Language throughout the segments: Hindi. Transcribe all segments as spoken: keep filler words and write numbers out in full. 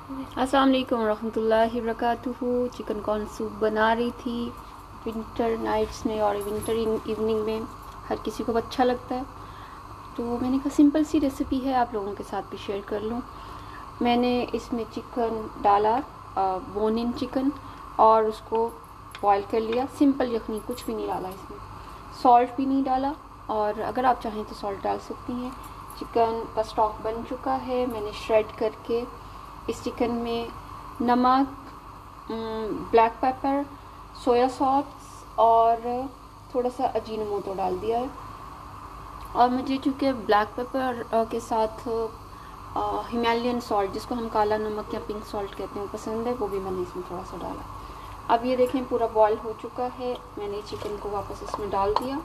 अस्सलाम वालेकुम रहमतुल्लाहि वबरकातुहू। चिकन कॉर्न सूप बना रही थी विंटर नाइट्स में और विंटर इवनिंग में हर किसी को अच्छा लगता है, तो मैंने कहा सिंपल सी रेसिपी है, आप लोगों के साथ भी शेयर कर लूँ। मैंने इसमें चिकन डाला, बोन इन चिकन, और उसको बॉईल कर लिया। सिंपल यखनी, कुछ भी नहीं डाला इसमें, सॉल्ट भी नहीं डाला, और अगर आप चाहें तो सॉल्ट डाल सकती हैं। चिकन का स्टॉक बन चुका है, मैंने श्रेड करके इस चिकन में नमक, ब्लैक पेपर, सोया सॉस और थोड़ा सा अजीनोमोटो डाल दिया है। और मुझे चूँकि ब्लैक पेपर के साथ हिमालयन सॉल्ट, जिसको हम काला नमक या पिंक सॉल्ट कहते हैं, पसंद है, वो भी मैंने इसमें थोड़ा सा डाला। अब ये देखें पूरा बॉईल हो चुका है, मैंने चिकन को वापस इसमें डाल दिया।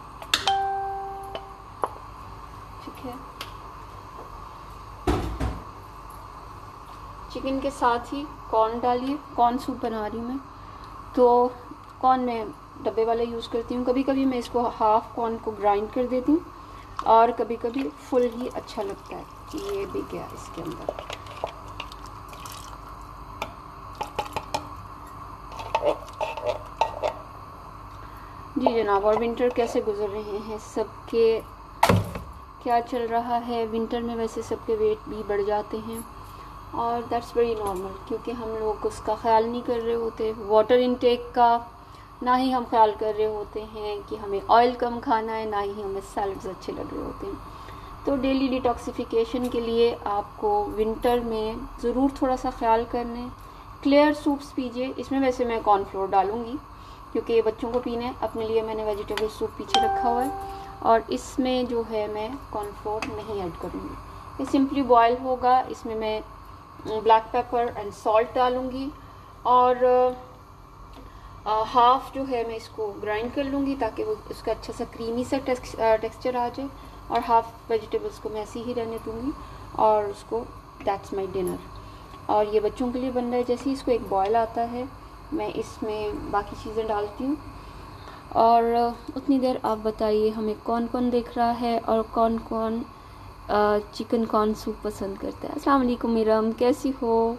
ठीक है, चिकन के साथ ही कॉर्न डालिए। कॉर्न सूप बना रही हूँ मैं, तो कॉर्न मैं डब्बे वाला यूज़ करती हूँ। कभी कभी मैं इसको हाफ कॉर्न को ग्राइंड कर देती हूँ, और कभी कभी फुल ही अच्छा लगता है। ये भी गया इसके अंदर। जी जनाब, और विंटर कैसे गुजर रहे हैं सबके, क्या चल रहा है? विंटर में वैसे सबके वेट भी बढ़ जाते हैं, और दैट्स वेरी नॉर्मल, क्योंकि हम लोग उसका ख्याल नहीं कर रहे होते, वाटर इनटेक का ना ही हम ख्याल कर रहे होते हैं कि हमें ऑयल कम खाना है, ना ही हमें सैलड्स अच्छे लग रहे होते हैं। तो डेली डिटॉक्सिफिकेशन के लिए आपको विंटर में ज़रूर थोड़ा सा ख्याल करना है। क्लियर सूप्स पीजिए। इसमें वैसे मैं कॉर्नफ्लोर डालूँगी क्योंकि ये बच्चों को पीना है, अपने लिए मैंने वेजिटेबल सूप पीछे रखा हुआ है, और इसमें जो है मैं कॉर्नफ्लोर नहीं ऐड करूँगी। ये सिंपली बॉयल होगा, इसमें मैं ब्लैक पेपर एंड सॉल्ट डालूँगी, और हाफ जो है मैं इसको ग्राइंड कर लूँगी ताकि वो उसका अच्छा सा क्रीमी सा टेक्सचर आ जाए, और हाफ वेजिटेबल्स को मैं ऐसे ही रहने दूँगी, और उसको दैट्स माय डिनर। और ये बच्चों के लिए बन रहा है। जैसे ही इसको एक बॉयल आता है, मैं इसमें बाकी चीज़ें डालती हूँ, और उतनी देर आप बताइए हमें कौन कौन देख रहा है और कौन कौन चिकन कॉर्न सूप पसंद करता है। अस्सलाम वालेकुम इरम, कैसी हो?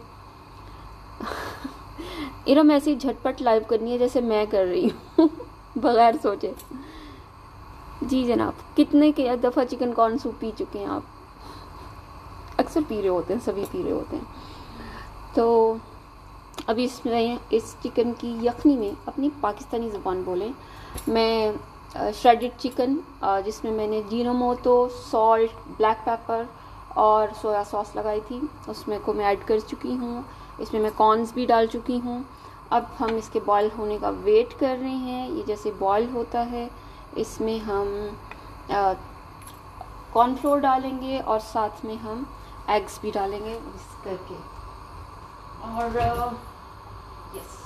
इरम ऐसे ही झटपट लाइव करनी है जैसे मैं कर रही हूँ बगैर सोचे। जी जनाब, कितने के दफ़ा चिकन कॉर्न सूप पी चुके हैं आप? अक्सर पी रहे होते हैं, सभी पी रहे होते हैं। तो अभी इसमें इस चिकन की यखनी में अपनी पाकिस्तानी ज़ुबान बोलें, मैं श्रेडेड चिकन, जिसमें मैंने जीनोमोटो, सॉल्ट, ब्लैक पेपर और सोया सॉस लगाई थी, उसमें को मैं ऐड कर चुकी हूँ। इसमें मैं कॉर्न्स भी डाल चुकी हूँ। अब हम इसके बॉयल होने का वेट कर रहे हैं। ये जैसे बॉयल होता है, इसमें हम कॉर्नफ्लोर डालेंगे, और साथ में हम एग्स भी डालेंगे मिक्स करके। और यस,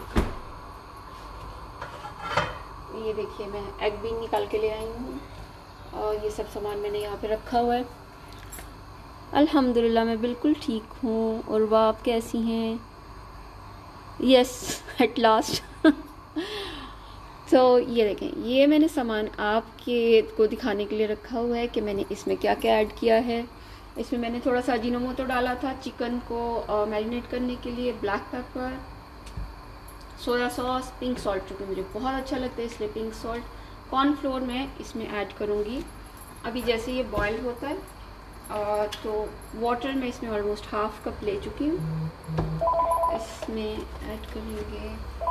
ये देखिए मैं एग भी निकाल के ले आई हूँ, और ये सब सामान मैंने यहाँ पे रखा हुआ है। अल्हम्दुलिल्लाह मैं बिल्कुल ठीक हूँ। और वह आप कैसी हैं? यस, एट लास्ट तो ये देखें, ये मैंने सामान आपके को दिखाने के लिए रखा हुआ है कि मैंने इसमें क्या क्या ऐड किया है। इसमें मैंने थोड़ा सा अजीनोमोटो डाला था चिकन को मैरिनेट करने के लिए, black pepper, soya sauce, pink salt, चूँकि मुझे बहुत अच्छा लगता है इसलिए पिंक सॉल्ट। कॉर्नफ्लोर मैं इसमें ऐड करूँगी। अभी जैसे ये बॉयल होता है, और तो वाटर में इसमें ऑलमोस्ट हाफ कप ले चुकी हूँ। इसमें ऐड करेंगे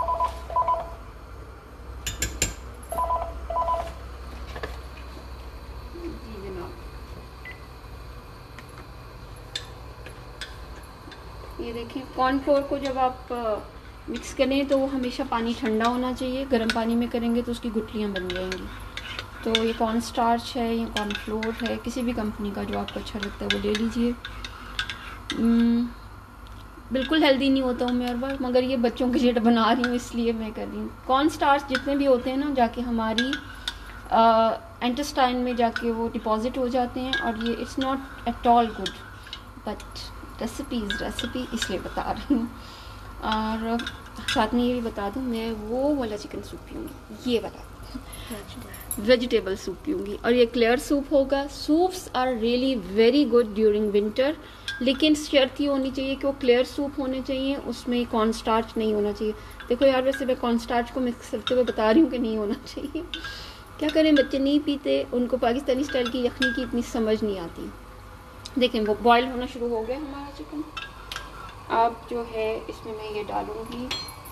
जी जनाब, ये देखें, कॉर्नफ्लोर को जब आप मिक्स करें तो वो हमेशा पानी ठंडा होना चाहिए। गर्म पानी में करेंगे तो उसकी गुठलियाँ बन जाएंगी। तो ये कॉर्न स्टार्च है, ये कॉर्नफ्लोर है, किसी भी कंपनी का जो आपको अच्छा लगता है वो ले लीजिए। बिल्कुल हेल्दी नहीं होता हूँ मैं हर बार, मगर ये बच्चों के लिए बना रही हूँ इसलिए मैं कर रही हूँ। कॉर्न स्टार्च जितने भी होते हैं ना, जाके हमारी इंटेस्टाइन में जाके वो डिपॉजिट हो जाते हैं, और ये it's not at all good, but recipes recipe इसलिए बता रही हूँ। और साथ में ये भी बता दूँ, मैं वो वाला चिकन सूप पीऊँगी, ये वाला वेजिटेबल सूप पीऊँगी। और ये क्लियर सूप होगा। Soups are really very good during winter, लेकिन शर्त ये होनी चाहिए कि वो क्लियर सूप होने चाहिए, उसमें कॉर्न स्टार्च नहीं होना चाहिए। देखो यार, वैसे मैं कॉर्न स्टार्च को मिक्स करते हुए बता रही हूँ कि नहीं होना चाहिए। क्या करें, बच्चे नहीं पीते, उनको पाकिस्तानी स्टाइल की यखनी की इतनी समझ नहीं आती। देखें वो बॉयल होना शुरू हो गया हमारा चिकन। अब जो है इसमें मैं ये डालूँगी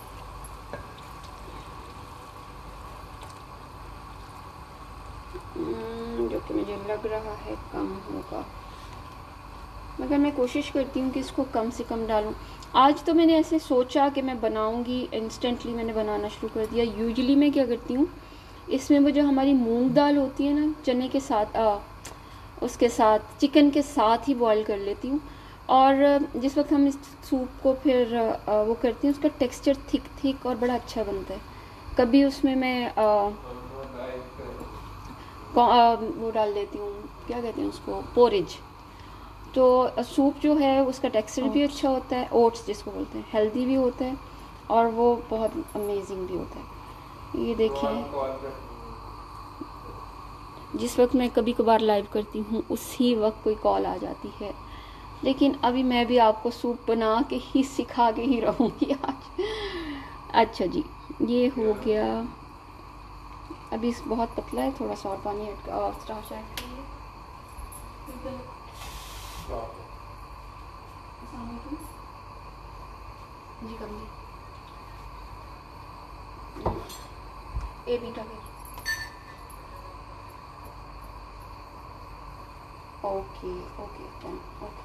जो कि मुझे लग रहा है कम होगा, मगर मैं कोशिश करती हूँ कि इसको कम से कम डालूँ। आज तो मैंने ऐसे सोचा कि मैं बनाऊँगी, इंस्टेंटली मैंने बनाना शुरू कर दिया। यूजुअली मैं क्या करती हूँ, इसमें वो जो हमारी मूंग दाल होती है ना, चने के साथ आ, उसके साथ चिकन के साथ ही बॉईल कर लेती हूँ। और जिस वक्त हम इस सूप को फिर आ, वो करती हैं, उसका टेक्सचर थिक थिक और बड़ा अच्छा बनता है। कभी उसमें मैं आ, आ, वो डाल देती हूँ, क्या कहते हैं उसको, पोरेज। तो सूप जो है उसका टेक्सचर भी अच्छा होता है, ओट्स जिसको बोलते हैं, हेल्दी भी होता है और वो बहुत अमेजिंग भी होता है। ये देखिए, जिस वक्त मैं कभी कभार लाइव करती हूँ उसी वक्त कोई कॉल आ जाती है, लेकिन अभी मैं भी आपको सूप बना के ही सिखा के ही रहूँगी आज। अच्छा जी, ये हो गया। अभी इस बहुत पतला है, थोड़ा सा और पानी ऐड स्टार्च ऐड करिए। जी करिए। ए बीटा के okay okay okay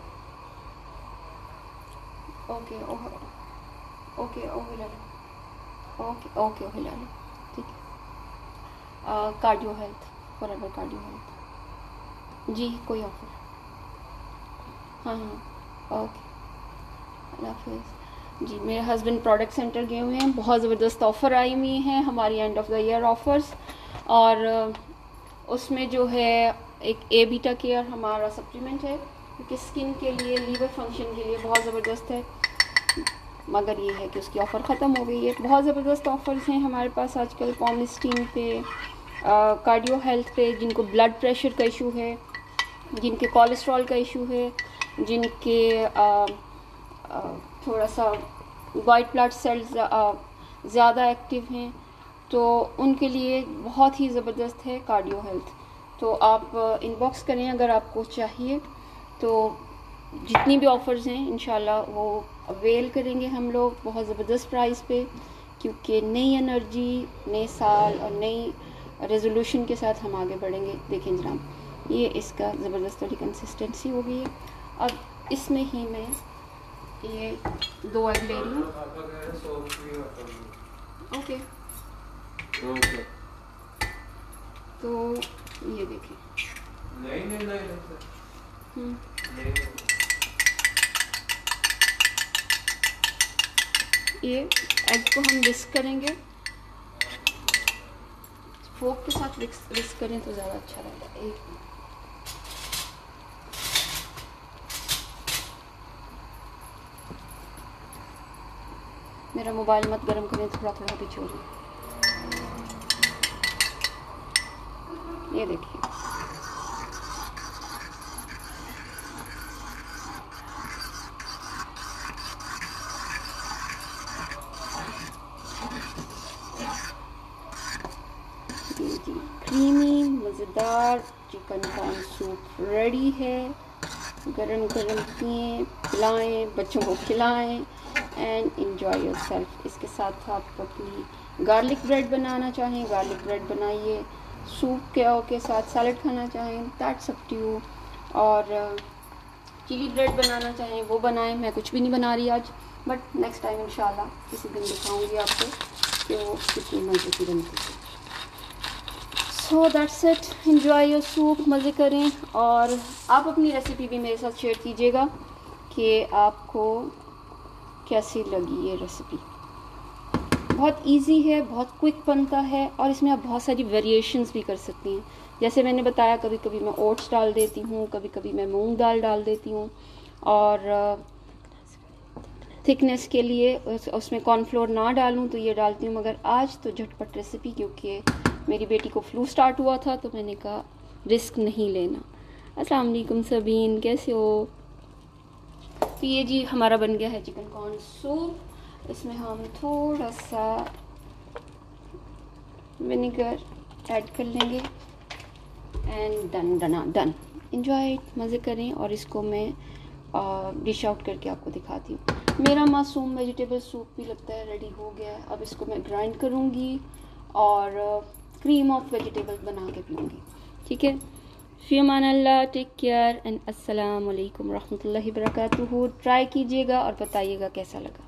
okay okay okay okay ला लो, ओके ओके ओके ला लो, ठीक है। Cardio health, forever cardio health जी, कोई ऑफर? हाँ हाँ ओके, अल्लाह हाफिज़ जी। मेरे हस्बैंड प्रोडक्ट सेंटर गए हुए हैं, बहुत ज़बरदस्त ऑफ़र आई हुई हैं हमारी end of the year offers, और उसमें जो है एक ए बीटा केयर हमारा सप्लीमेंट है, क्योंकि स्किन के लिए, लीवर फंक्शन के लिए बहुत ज़बरदस्त है। मगर ये है कि उसकी ऑफ़र ख़त्म हो गई है। बहुत ज़बरदस्त ऑफ़र्स हैं हमारे पास आजकल, पॉलिस्टीन पे, कार्डियो हेल्थ पे, जिनको ब्लड प्रेशर का इशू है, जिनके कोलेस्ट्रॉल का इशू है, जिनके आ, आ, थोड़ा सा वाइट ब्लड सेल्स ज़्यादा एक्टिव हैं, तो उनके लिए बहुत ही ज़बरदस्त है कार्डियो हेल्थ। तो आप इनबॉक्स करें अगर आपको चाहिए तो। जितनी भी ऑफ़र्स हैं इंशाल्लाह वो अवेल करेंगे हम लोग बहुत ज़बरदस्त प्राइस पे, क्योंकि नई एनर्जी, नए साल और नई रेजोल्यूशन के साथ हम आगे बढ़ेंगे। देखें जनाब, ये इसका ज़बरदस्त थोड़ी कंसिस्टेंसी हो गई है। अब इसमें ही मैं ये दो एग ले रही हूँ। ओके, तो ये देखें, नहीं नहीं नहीं ये एग को हम विस्क करेंगे, फोक के साथ विस्क करें तो ज़्यादा अच्छा रहेगा। एक मेरा मोबाइल मत गर्म करें, थोड़ा थोड़ा पीछे हो जाए। ये देखिए, क्रीमी मज़ेदार चिकन कॉर्न सूप रेडी है। गरम गरम पिएं, पिलाएं, बच्चों को खिलाएं एंड एंजॉय योरसेल्फ। इसके साथ आप अपनी गार्लिक ब्रेड बनाना चाहें, गार्लिक ब्रेड बनाइए। सूप के के साथ सैलड खाना चाहें, दैट्स अप टू यू। और चिली ब्रेड बनाना चाहें वो बनाएं। मैं कुछ भी नहीं बना रही आज, बट नेक्स्ट टाइम इंशाल्लाह किसी दिन दिखाऊंगी आपको कि वो कितनी मज़े की बनती है। So that's it, enjoy your soup, मज़े करें। और आप अपनी रेसिपी भी मेरे साथ शेयर कीजिएगा कि आपको कैसी लगी ये रेसिपी। बहुत इजी है, बहुत क्विक बनता है, और इसमें आप बहुत सारी वेरिएशंस भी कर सकती हैं। जैसे मैंने बताया, कभी कभी मैं ओट्स डाल देती हूँ, कभी कभी मैं मूंग दाल डाल देती हूँ, और थिकनेस के लिए उस, उसमें कॉर्नफ्लोर ना डालूँ तो ये डालती हूँ। मगर आज तो झटपट रेसिपी, क्योंकि मेरी बेटी को फ्लू स्टार्ट हुआ था तो मैंने कहा रिस्क नहीं लेना। अस्सलाम वालेकुम सबीन, कैसे हो? तो ये जी हमारा बन गया है चिकन कॉर्न सूप। इसमें हम थोड़ा सा विनेगर ऐड कर लेंगे एंड डन डना डन। एंजॉय, मज़े करें। और इसको मैं डिश आउट करके आपको दिखाती हूँ। मेरा मासूम वेजिटेबल सूप भी लगता है रेडी हो गया है। अब इसको मैं ग्राइंड करूँगी और क्रीम ऑफ वेजिटेबल बना के पीऊँगी। ठीक है, फ़ी अमान अल्लाह, टेक केयर एंड अस्सलाम वालेकुम रहमतुल्लाहि व बरकातुहू। ट्राई कीजिएगा और बताइएगा कैसा लगा।